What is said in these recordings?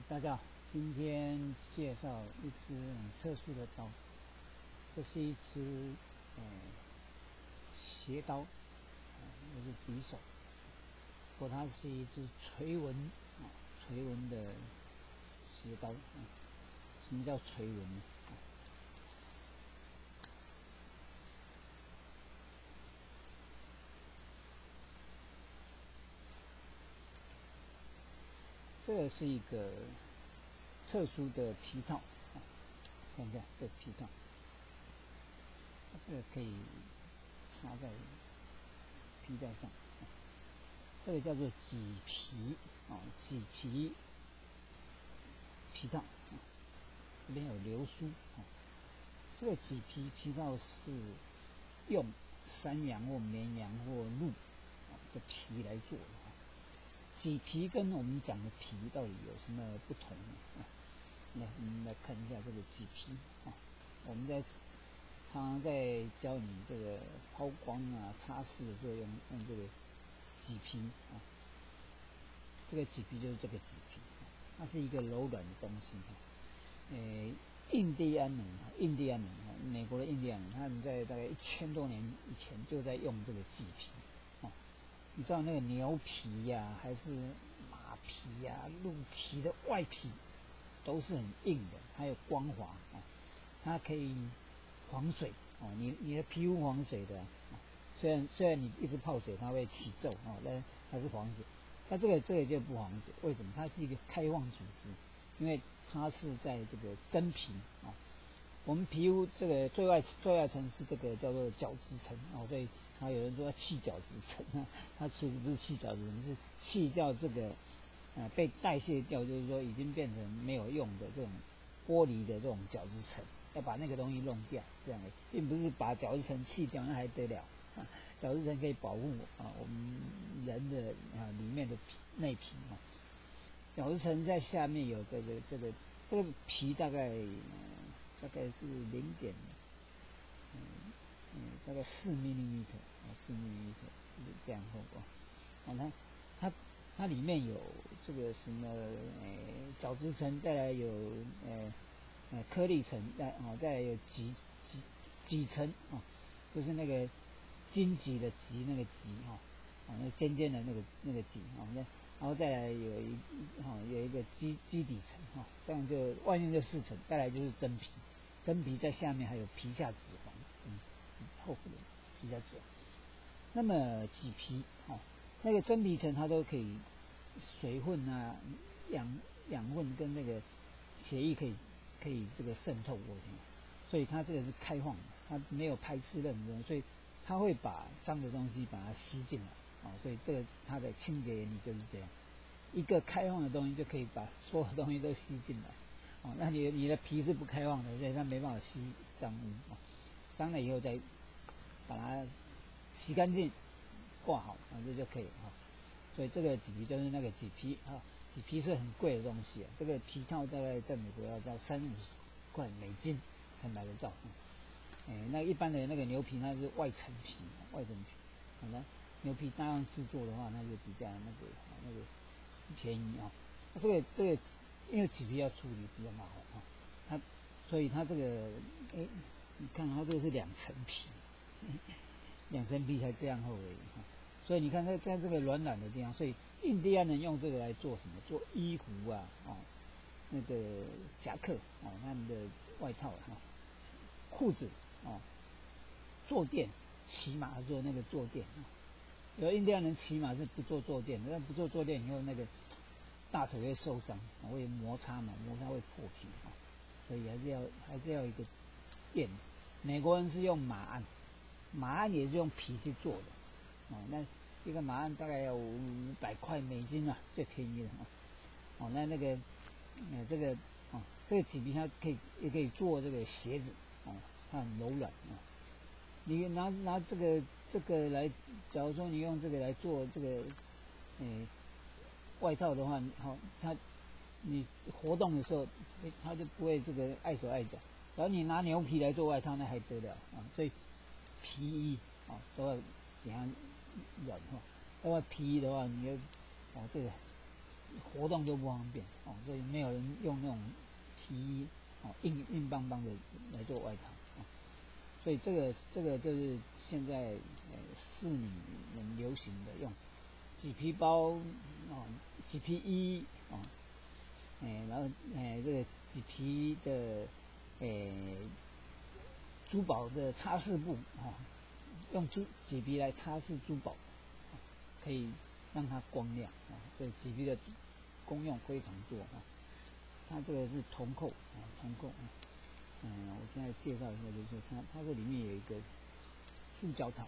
大家好，今天介绍一支很特殊的刀，这是一支斜刀，也是匕首，不过它是一支垂纹垂纹的斜刀。什么叫垂纹呢？这个是一个特殊的皮套，看一下这皮套，这个可以插在皮带上，这个叫做麂皮麂皮皮套，这边有流苏这个麂皮皮套是用山羊或绵羊或鹿的皮来做的。麂皮跟我们讲的皮到底有什么不同呢？我们来看一下这个麂皮我们常常在教你这个抛光擦拭的时候用这个麂皮这个麂皮就是这个麂皮，它是一个柔软的东西印第安人，美国的印第安人，他们在大概1000多年以前就在用这个麂皮你知道那个牛皮还是马皮鹿皮的外皮都是很硬的，它有光滑它可以防水你的皮肤防水的虽然你一直泡水它会起皱但它是防水。它这个就不防水，为什么？它是一个开放组织，因为它是在这个真皮我们皮肤这个最外层是这个叫做角质层所以有人说气角质层它其实不是气角质层，是气叫这个被代谢掉，就是说已经变成没有用的这种玻璃的这种角质层，要把那个东西弄掉，这样并不是把角质层去掉，那还得了角质层可以保护我们人的里面的内皮角质层在下面有这个皮大概是大概4 mm， 这样厚它里面有这个什么角质层，再来有颗粒层，再来有几层就是那个荆棘的棘那个棘那尖尖的那个棘然后再来有一个基底层这样就外面就4层，再来就是真皮，真皮在下面还有皮下脂肪，厚的皮下脂肪。那么麂皮那个真皮层它都可以水分养分跟那个血液可以这个渗透过去，所以它这个是开放的，它没有排斥任何东西，所以它会把脏的东西把它吸进来所以这个它的清洁原理就是这样，一个开放的东西就可以把所有东西都吸进来那你的皮是不开放的，所以它没办法吸脏污脏了以后再把它洗干净挂好这就可以所以这个麂皮就是那个麂皮麂皮是很贵的东西这个皮套大概在美国要到30-50块美金才买得到那一般的那个牛皮它是外层皮那牛皮大量制作的话，那就比较那个便宜这个因为麂皮要处理比较麻烦所以它这个你看它这个是2层皮，2层皮才这样厚而已所以你看在这个软软的地方，所以印第安人用这个来做什么？做衣服那个夹克他们的外套裤子坐垫，骑马做那个坐垫有印第安人骑马是不做坐垫的，但不做坐垫以后那个大腿会受伤会摩擦会破皮所以还是要一个垫子。美国人是用马鞍也是用皮去做的那一个马鞍大概要500块美金最便宜的那个这个麂皮它也可以做这个鞋子它很柔软你拿这个来，假如说你用这个来做这个外套的话你活动的时候它就不会这个碍手碍脚。只要你拿牛皮来做外套那还得了所以皮衣都要给它软化。要皮衣的话你要这个活动就不方便哦，所以没有人用那种皮衣哦硬邦邦的来做外套哦，所以这个就是现在市里很流行的用麂皮包哦，麂皮衣哦，然后这个麂皮的珠宝的擦拭布哦，用麂皮来擦拭珠宝，可以让它光亮啊，所以麂皮的功用非常多啊。它这个是铜扣啊，铜扣啊。我现在介绍一下，就是说它这里面有一个塑胶套，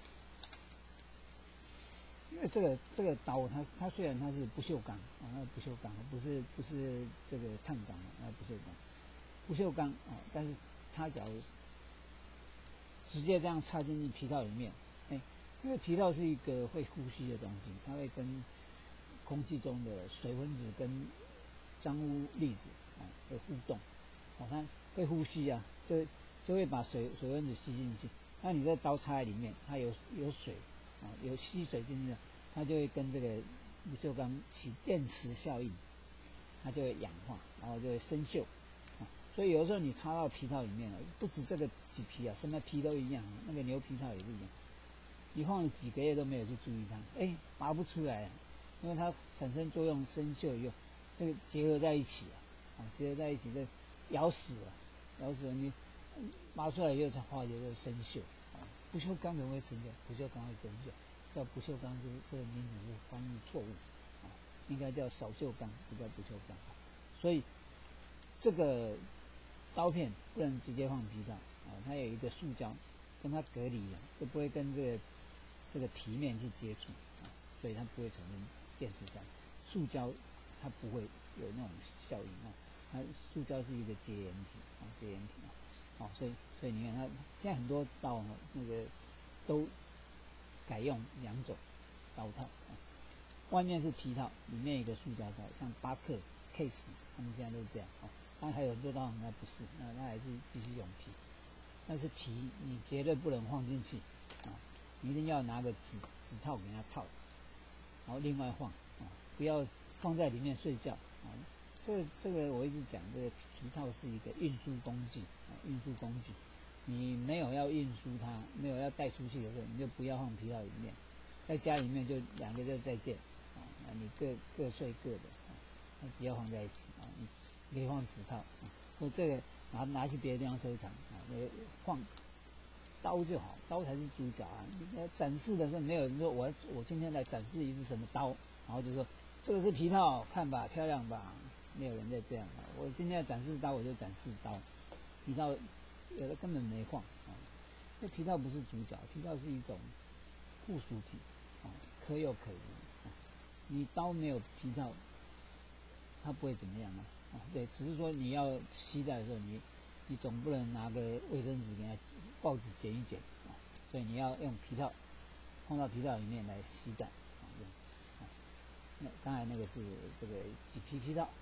因为这个刀它虽然它是不锈钢啊，那不锈钢不是这个碳钢啊，那不锈钢啊，但是它只要直接这样插进去皮套里面，因为皮套是一个会呼吸的东西，它会跟空气中的水分子跟脏污粒子啊会互动，它会呼吸啊，就会把水分子吸进去。那你这刀插在里面，它有水啊，有吸水进去的，它就会跟这个不锈钢起电磁效应，它就会氧化，然后就会生锈。所以有的时候你插到皮套里面了，不止这个麂皮啊，什么皮都一样，那个牛皮套也是一样。你放了几个月都没有去注意它，拔不出来，因为它产生作用生锈以后，这个结合在一起结合在一起，这咬死了你拔出来以后才化解这个生锈。不锈钢怎么会生锈？不锈钢会生锈，叫不锈钢这个名字是翻译错误，应该叫少锈钢，不叫不锈钢。所以这个刀片不能直接放皮套它有一个塑胶跟它隔离了，就不会跟这个皮面去接触所以它不会产生电磁效应。塑胶它不会有那种效应它塑胶是一个结缘体所以你看它现在很多刀那个都改用两种刀套外面是皮套，里面一个塑胶套，像巴克、Case 他们现在都是这样当然还有很多刀那不是，那还是继续用皮，但是皮你绝对不能放进去你一定要拿个纸套给它套，然后另外放不要放在里面睡觉这个我一直讲，这个皮套是一个运输工具你没有要运输它，没有要带出去的时候，你就不要放皮套里面，在家里面就两个就再见你各睡各的不要放在一起你可以放纸套或这个拿去别的地方收藏那个放刀就好，刀才是主角你在展示的时候，没有人说我今天来展示一支什么刀，然后就说这个是皮套，看吧，漂亮吧，没有人在这样我今天要展示刀，我就展示刀，皮套有的根本没放那皮套不是主角，皮套是一种附属体可有可无你刀没有皮套，它不会怎么样对，只是说你要携带的时候，你总不能拿个卫生纸给它报纸剪一剪所以你要用皮套，放到皮套里面来携带那刚才那个是这个麂皮皮套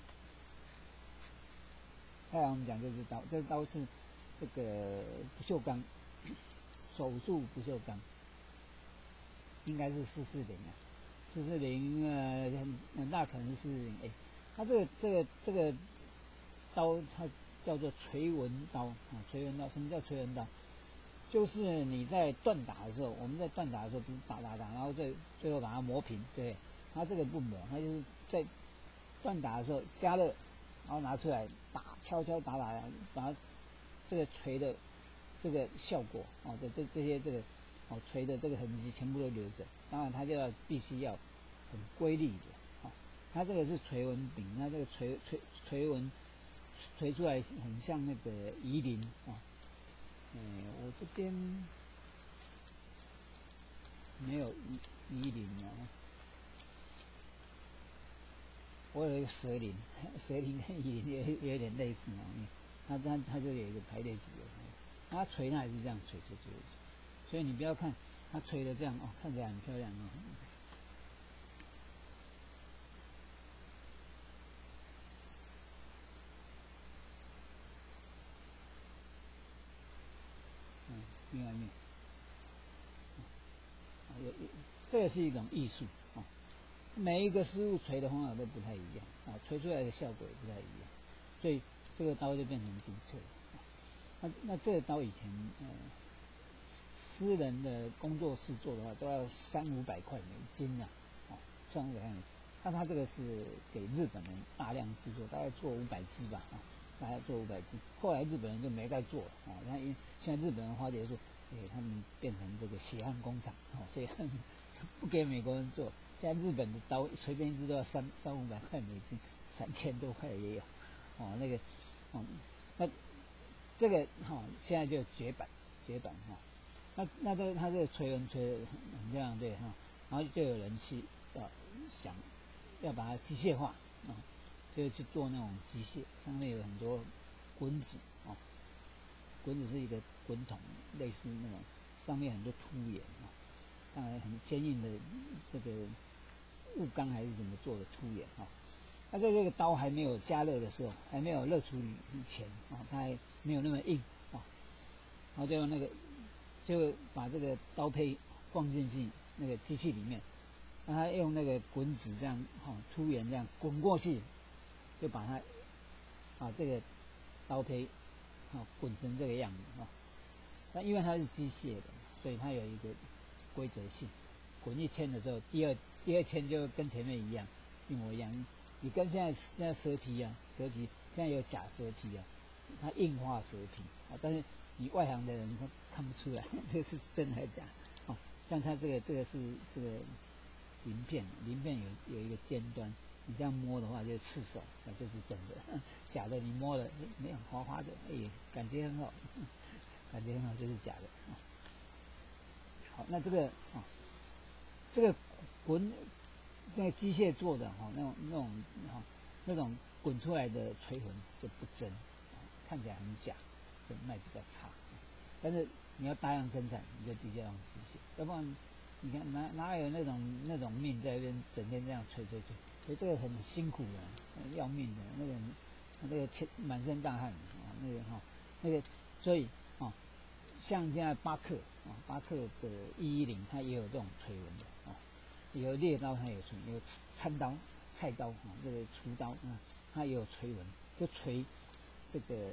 再来我们讲这支刀，这刀是这个不锈钢，手术不锈钢，应该是440很大可能是440它这个刀它叫做锤纹刀锤纹刀什么叫锤纹刀？就是你在锻打的时候，我们在锻打的时候不是打，然后最后把它磨平，对，它这个不磨，它就是在锻打的时候加热，然后拿出来敲打，把它这个锤的这个效果这些这个锤的这个痕迹全部都留着。当然它就必须要很规律的它这个是锤纹柄，它这个锤纹锤出来很像那个鱼鳞我这边没有鱼鳞我有一个蛇鳞跟鱼鳞有点类似它就有一个排列组合，它锤它也是这样锤，所以你不要看它锤的这样看起来很漂亮另外一面这个是一种艺术每一个师傅锤的方法都不太一样啊，锤出来的效果也不太一样，所以这个刀就变成独特。那这个刀以前私人的工作室做的话，都要300-500块美金啊，300-500美金。那他这个是给日本人大量制作，大概做500只吧，大概做500只。后来日本人就没再做了啊，那因为现在日本人花姐说，他们变成这个血汗工厂所以不给美国人做。现在日本的刀随便一只都要300-500块美金，3000多块也有，那这个现在就绝版那这个他这个锤纹锤得很漂亮，对然后就有人去想要把它机械化就去做那种机械，上面有很多滚子滚子是一个滚筒，类似那种上面很多凸眼当然很坚硬的这个钨钢还是怎么做的凸眼那在这个刀还没有加热的时候，还没有热处理以前它还没有那么硬然后就用就把这个刀胚放进去那个机器里面，让它用那个滚子这样凸眼这样滚过去，就把它这个刀胚滚成这个样子那因为它是机械的，所以它有一个规则性，滚一圈的时候，第二圈就跟前面一样，一模一样。你跟现在蛇皮蛇皮现在有假蛇皮它硬化蛇皮但是你外行的人他看不出来这是真还是假像它这个是这个鳞片有一个尖端，你这样摸的话就是刺手，那就是真的。假的你摸了没有滑滑的，感觉很好，就是假的好，那这个滚那个机械做的那种滚出来的锤痕就不真看起来很假，就卖比较差。但是你要大量生产，你就必须要用机械，要不然你看哪有那种命在那边整天这样锤，所以这个很辛苦的，要命的，那个满身大汗那个所以像现在巴克的110，它也有这种锤纹的有猎刀它也有锤，有餐刀、菜刀这个厨刀它也有锤纹，就锤这个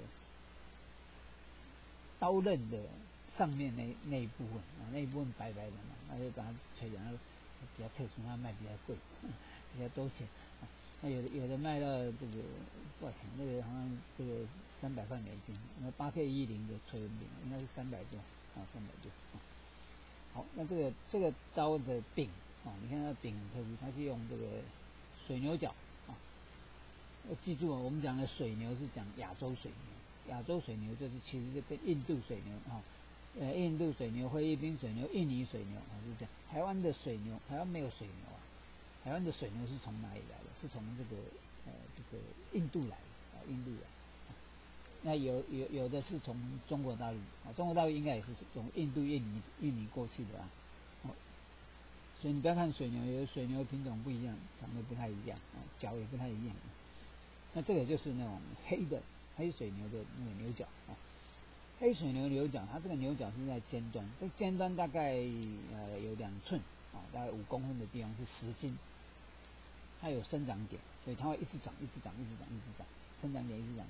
刀刃的上面那一部分那一部分白白的那就把它锤掉，比较特殊，它卖比较贵，比较多钱那有的卖到这个多少钱？那个好像这个300块美金，那巴克110的锤纹柄应该是300多300多好，那这个刀的柄你看它的柄很特殊，它是用这个水牛角要记住我们讲的水牛是讲亚洲水牛，亚洲水牛就是其实是跟印度水牛印度水牛、菲律宾水牛、印尼水牛是这样。台湾的水牛，台湾没有水牛台湾的水牛是从哪里来的？是从这个印度来的印度来。那有的是从中国大陆中国大陆应该也是从印度、印尼过去的所以你不要看水牛，有的水牛品种不一样，长得不太一样脚也不太一样那这个就是那种黑水牛的那个牛角黑水牛牛角，它这个牛角是在尖端，这尖端大概有2寸大概5公分的地方是实心，它有生长点，所以它会一直长，生长点一直长，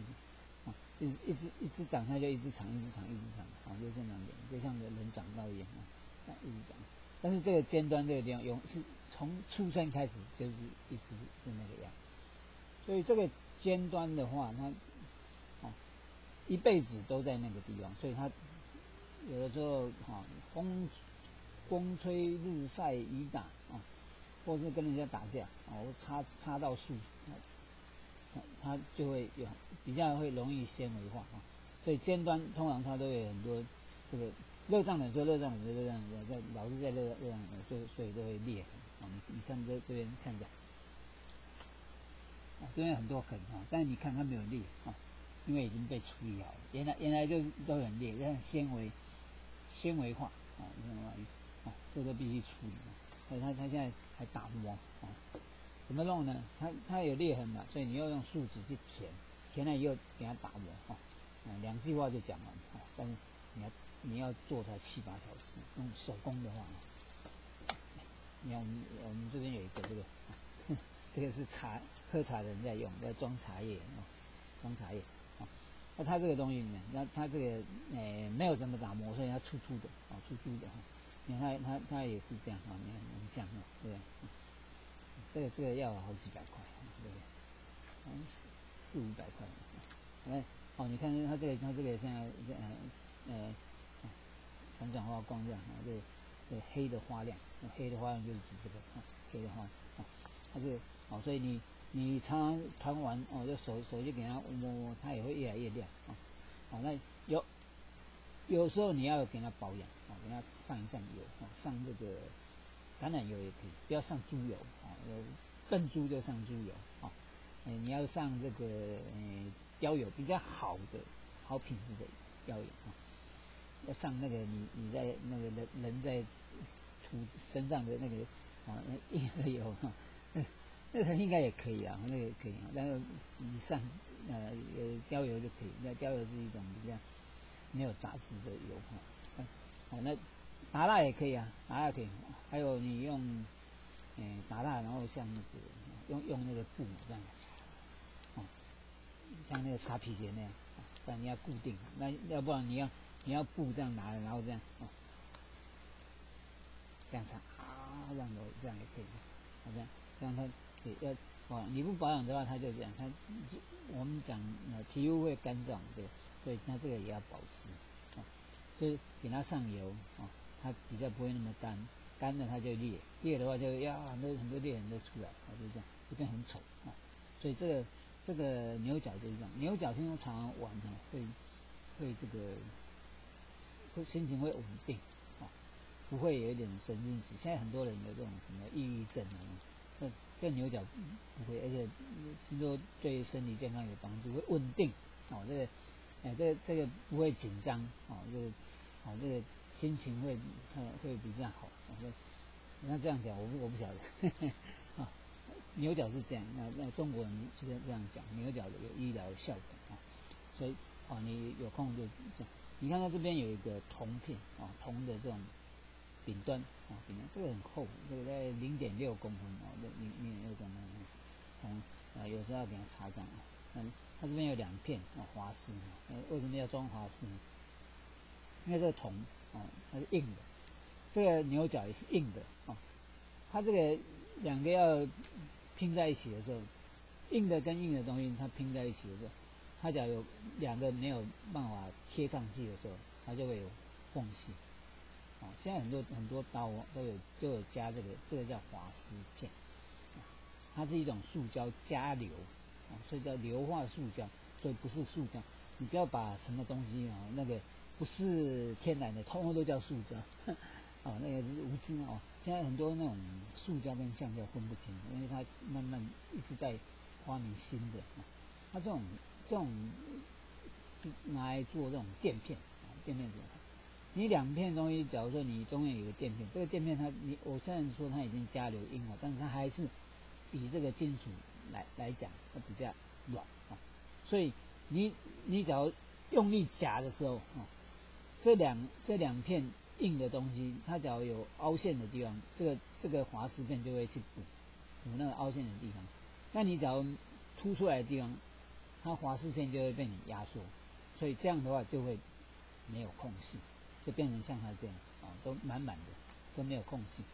一直长，它就一直长，就是生长点，就像人长高一样一直长。但是这个尖端这个地方是从出生开始就是一直是那个样，所以这个尖端的话，它一辈子都在那个地方，所以它有的时候风吹日晒雨打或是跟人家打架或插到树它就会比较会容易纤维化所以尖端通常它都有很多这个热胀冷缩，老是在热胀冷缩，所以都会裂痕你看这边看着这边很多痕但是你看它没有裂因为已经被处理好了，原来就都很裂，但纤维化这个必须处理所以它现在还打磨怎么弄呢？它有裂痕嘛，所以你要用树脂去填了以后给它打磨2句话就讲完但是你要做它7-8小时，用手工的话你看我们这边有一个这个，这个是喝茶的人在用，在装茶叶装茶叶那它这个东西呢，那它这个没有怎么打磨，所以它粗粗的粗粗的你看它也是这样你看很像对不对？这个要好几百块，对不对？好像400-500块。你看它这个现在闪转花光这样这个黑的花亮，黑的花亮就是指这个黑的花它是所以你常常团完就手就给它摸，它也会越来越亮那有时候你要给它保养给它上一上油上这个橄榄油也可以，不要上猪油笨猪就上猪油你要上这个雕油比较好品质的雕油要上那个你在那个人在涂身上的那个硬核油那个应该也可以那个也可以但是你上雕油就可以，那雕油是一种比较没有杂质的油那打蜡也可以打蜡可以，还有你用打蜡，然后像那个用那个布这样像那个擦皮鞋那样但你要固定，那要不然你要布这样拿然后这样这样擦这样也可以这样它也要你不保养的话，它就这样我们讲皮肤会干燥对，所以它这个也要保湿所以给它上油它比较不会那么干了它就裂的话就很多裂痕都出来就这样就变很丑所以这个牛角就是这样，牛角听说常常玩会这个心情会稳定不会有一点神经质。现在很多人有这种什么抑郁症这牛角不会，而且听说对身体健康有帮助，会稳定这个不会紧张这个心情会比较好那这样讲我不晓得牛角是这样，那中国人是这样讲，牛角有医疗效果所以你有空就这样。你看它这边有一个铜片铜的这种顶端顶端这个很厚，这个在0.6公分0.6公分有时候要给它擦上它这边有2片滑丝为什么要装滑丝呢？因为这个铜它是硬的，这个牛角也是硬的它这个两个要拼在一起的时候，硬的跟硬的东西它拼在一起的时候，它只要有2个没有办法贴上去的时候，它就会有缝隙现在很多刀都有加这个叫滑丝片它是一种塑胶加硫所以叫硫化塑胶，所以不是塑胶。你不要把什么东西那个不是天然的通通都叫塑胶那个是无知现在很多那种塑胶跟橡胶分不清，因为它慢慢一直在发明新的它这种是拿来做这种垫片垫片你2片东西，假如说你中间有个垫片，这个垫片我虽然说它已经加硫硬了，但是它还是比这个金属来讲它比较软所以你只要用力夹的时候这两片硬的东西，它只要有凹陷的地方，这个滑丝片就会去补那个凹陷的地方。那你只要凸出来的地方，它滑丝片就会被你压缩，所以这样的话就会没有空隙，就变成像它这样都满满的，都没有空隙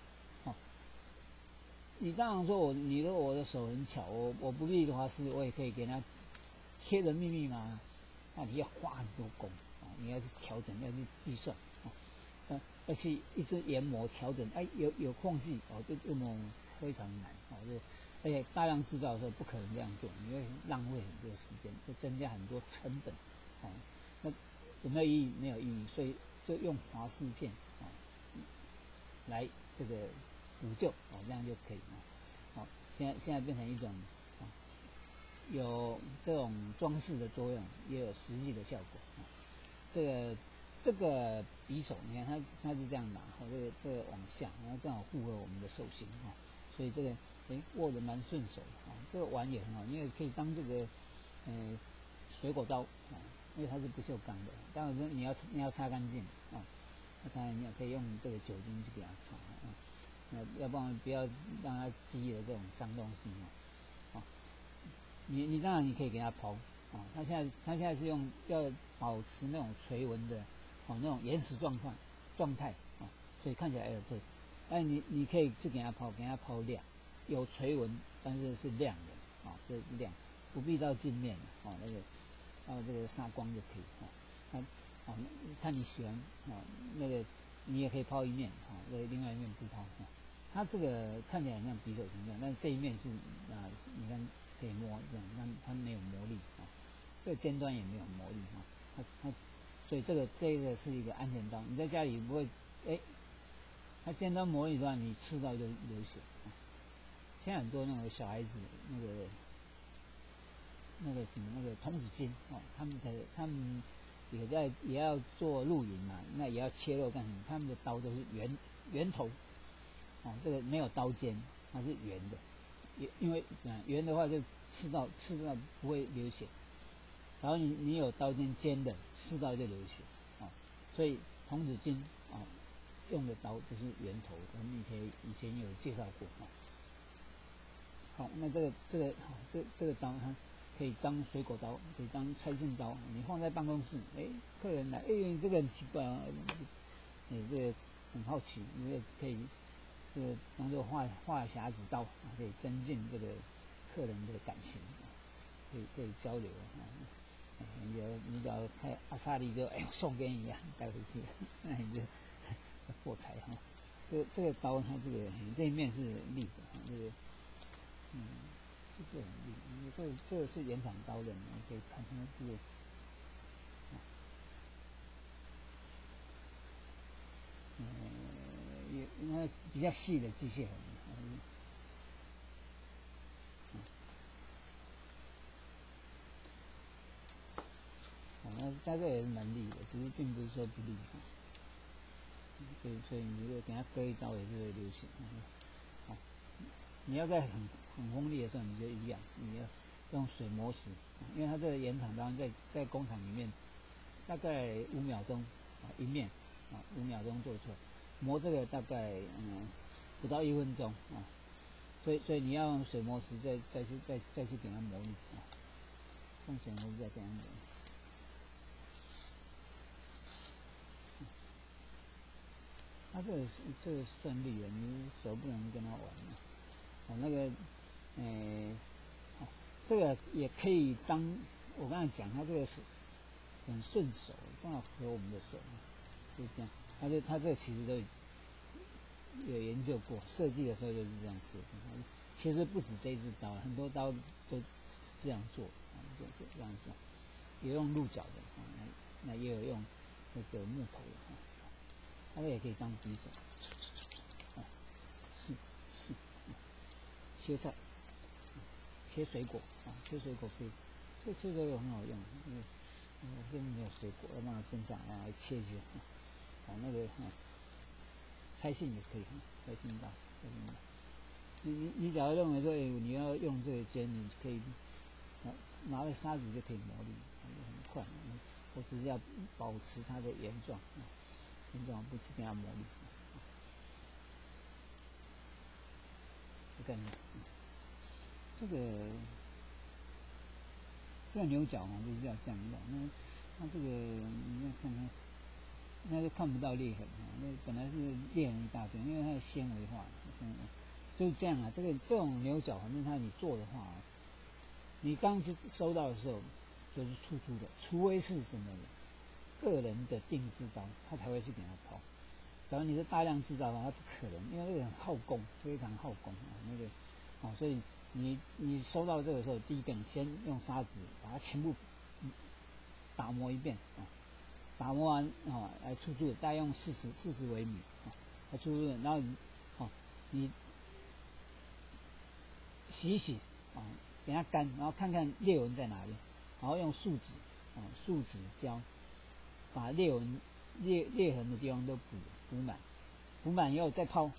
你当然说你说我的手很巧，我不立的滑丝，我也可以给它贴得密密麻麻，那你要花很多功你要去调整，要去计算要去一直研磨调整，有缝隙这么非常难而且大量制造的时候不可能这样做，你会浪费很多时间，会增加很多成本那有没有意义？没有意义，所以就用滑丝片来这个补救这样就可以了现在变成一种有这种装饰的作用，也有实际的效果这个匕首你看它是这样拿这个往下，然后正好符合我们的手型所以这个握得蛮顺手的这个碗也很好，因为可以当这个水果刀因为它是不锈钢的，当然你要擦干净擦干净，你也可以用这个酒精去给它擦要不然不要让它积了这种脏东西哦。你当然你可以给它刨哦，它现在是要保持那种垂纹的哦，那种原始状态哦，所以看起来对。哎，你可以去给它抛亮，有垂纹，但是是亮的啊，这亮，不必到镜面哦，到这个砂光就可以哦。看你喜欢哦，你也可以抛一面哦，另外一面不抛哦。它这个看起来像匕首形状，但这一面是你看可以摸这样，它没有磨力啊，这个尖端也没有磨力啊，所以这个是一个安全刀，你在家里不会它尖端磨一段，你刺到就流血。现在很多那个小孩子那个童子军哦，他们也要做露营嘛，那也要切肉干什么？他们的刀都是圆头哦，这个没有刀尖，它是圆的，因为这样圆的话就刺到不会流血。然后你有刀尖的，刺到就流血哦，所以童子军哦。用的刀就是圆头，我们以前有介绍过啊。好，那这个刀它可以当水果刀，可以当拆信刀，你放在办公室，客人来，这个很奇怪啊，这个很好奇，你也可以这个当做话匣子刀，可以增进这个客人的感情，可以交流啊。你只要开阿萨利就送给你带回去，那你就。破财哈，这个刀它这一面是利的，这个这个很利，因为这个是原厂刀的，你可以看它这个，因为比较细的机械痕，那它这也是蛮利的，只是并不是说不利。所以你如果给它割一刀也是会流血。好，你要在很锋利的时候，你就一样，你要用水磨蚀，因为它这个原厂刀在工厂里面大概5秒钟一面5秒钟做出来，磨这个大概不到1分钟啊，所以你要用水磨蚀再去给它磨砺啊，用水磨蚀再给它磨。它这个算利的，你手不能跟它玩这个也可以当我刚才讲，它这个是很顺手，正好合我们的手，就是这样。它这个其实都有研究过，设计的时候就是这样设计。其实不止这一支刀，很多刀都这样做，这样做，也用鹿角的那也有用那个木头的它也可以当匕首，切菜，切水果切水果可以，这切水果很好用，因为这边没有水果，要把它蒸下来切一切，拆信也可以，拆信刀，你假如认为说你要用这个尖，你可以拿个砂纸就可以磨砺，很快，我只是要保持它的原状。不去给它磨砺，这概念。这个牛角就是要这样用，那这个你要看它，那就看不到裂痕那本来是裂痕一大堆，因为它的纤维化，就是这样这种牛角，反正你做的话，你刚收到的时候就是粗粗的，除非是什么个人的定制刀，他才会去给它抛。假如你是大量制造的话，它不可能，因为那个很耗工，非常耗工所以你收到这个时候，第一个你先用砂纸把它全部打磨一遍打磨完来出珠，大概用40微米来出珠，然后你洗一洗给它干，然后看看裂纹在哪里，然后用树脂胶把裂痕的地方都补满，补满以后再抛，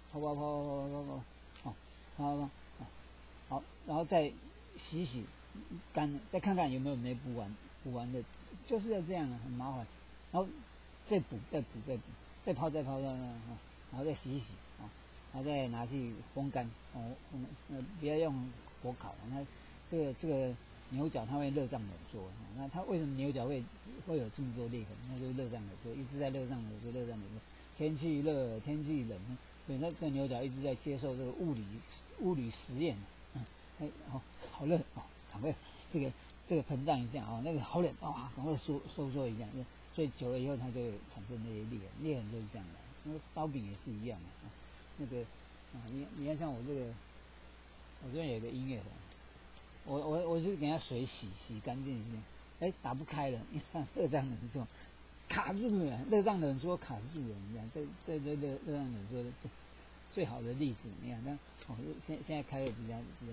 好，然后再洗洗干了，再看看有没有没补完的，就是要这样很麻烦，然后再补，再抛，然后再洗一洗然后再拿去风干，不要用火烤，那这个牛角它会热胀冷缩，那它为什么牛角会有这么多裂痕？那就是热胀冷缩，一直在热胀冷缩，热胀冷缩。天气热，天气冷，所以那这个牛角一直在接受这个物理实验，好热哦，赶快这个膨胀一下啊，那个好冷啊，赶快收缩一下，所以久了以后它就会产生那些裂痕，裂痕就是这样的。那个刀柄也是一样的啊，那个你看像我这边有一个音乐盒。我就给它水洗干净一下，打不开了，你看热胀冷缩，卡住了，热胀冷缩卡住了，你看这热胀冷缩的最好的例子，你看现在开的比较那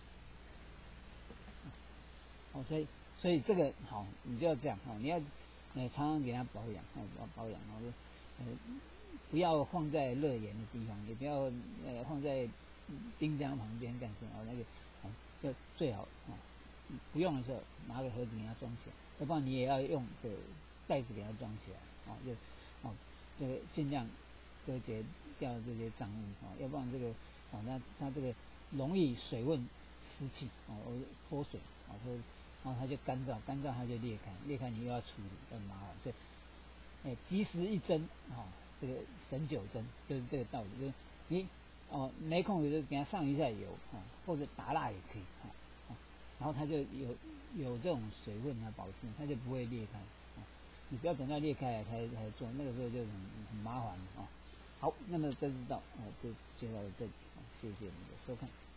个，所以这个好，你就要这样你要常常给它保养，保养，不要放在热炎的地方，也不要放在冰箱旁边干什么那个。就最好不用的时候拿个盒子给它装起来，要不然你也要用个袋子给它装起来这个尽量隔绝掉这些脏物要不然这个它这个容易水分湿气脱水然后它就干燥它就裂开你又要处理很麻烦，所以及时一针这个省9针就是这个道理，就是你没空就给它上一下油或者打蜡也可以然后它就有这种水分保湿，它就不会裂开你不要等到裂开来才做，那个时候就很麻烦好，那么这知道就介绍到这里谢谢你的收看。